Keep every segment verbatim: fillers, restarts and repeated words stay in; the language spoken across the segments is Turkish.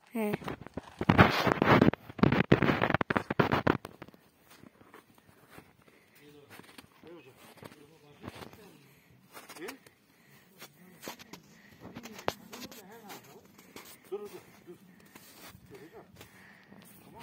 He. Dur dur dur. Dur hocam. Tamam.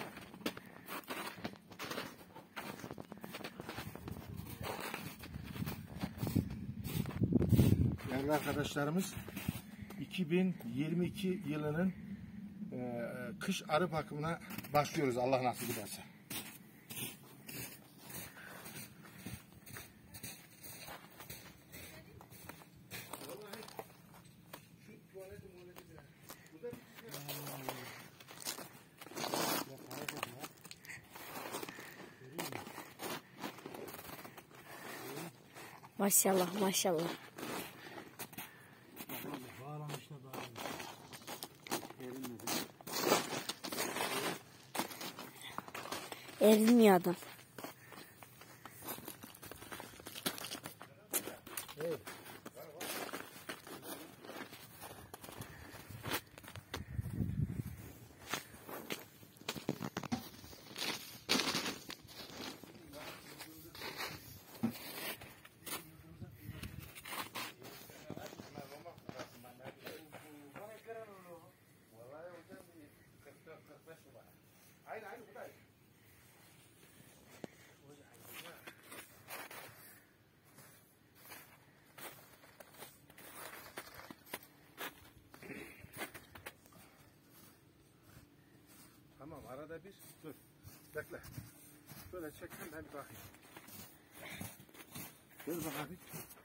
Değerli arkadaşlarımız, iki bin yirmi iki yılının e, kış arı bakımına başlıyoruz Allah nasip ederse. Maşallah maşallah. Bağlamış da bağlamış. Erinmedi. Erinmiyor adam. Evet. Aynı aynı buradayız. Tamam, arada bir dur. Bekle. Şöyle çektim ben bir bakayım. Dur bak abi.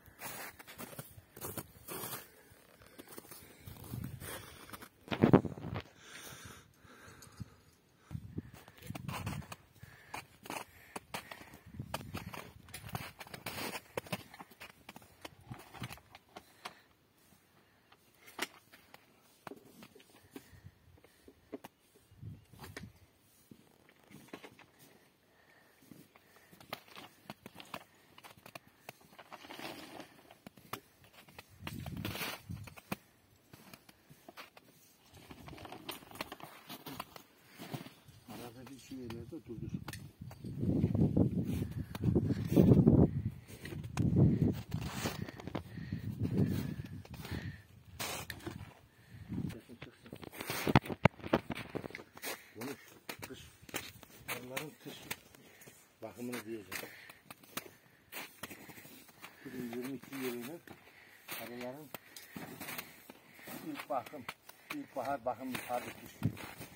Arada bir şey veriyor da dur dur. Çıksın çıksın. Konuş. Kış. Onların kış bakımını diyeceğim. iki bin yirmi iki yılının arıların ilk bakım, ilkbahar bakım tabii ki.